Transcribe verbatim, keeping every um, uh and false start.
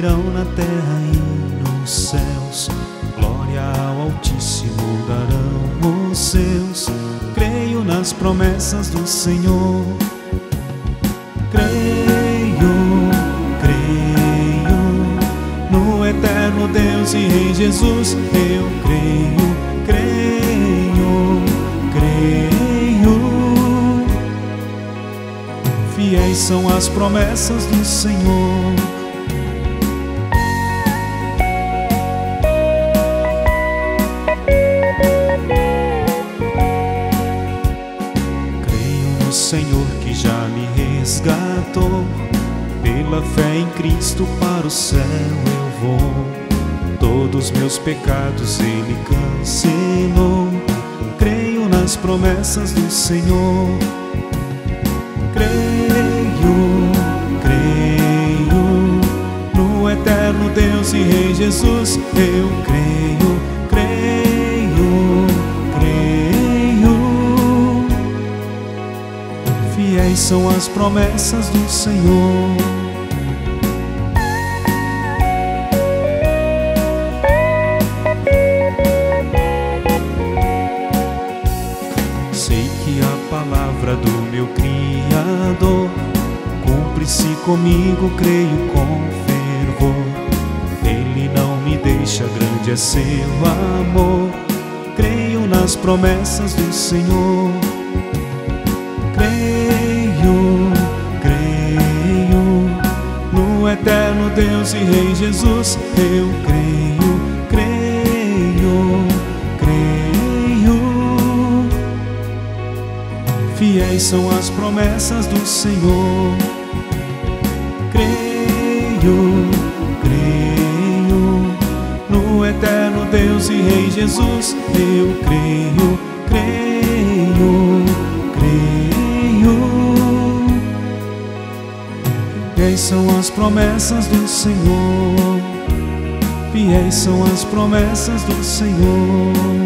virão na terra e nos céus. Glória ao Altíssimo darão os seus. Creio nas promessas do Senhor. Creio, creio no eterno Deus e em Jesus. Eu creio, creio, creio. Fiéis são as promessas do Senhor. Creio no Senhor que já me resgatou. Pela fé em Cristo para o céu eu vou. Todos meus pecados Ele cancelou. Creio nas promessas do Senhor. Creio, creio no eterno Deus e em Jesus. Eu creio, creio, creio. Fiéis são as promessas do Senhor. Sei que a palavra do meu Criador cumpre-se comigo, creio com fervor. Ele não me deixa, grande é seu amor. Creio nas promessas do Senhor. Creio, creio no eterno Deus e em Jesus. Eu creio, creio, creio. Fiéis são as promessas do Senhor. Creio, creio no eterno Deus e em Jesus. Eu creio, creio, creio. Fiéis são as promessas do Senhor. Fiéis são as promessas do Senhor.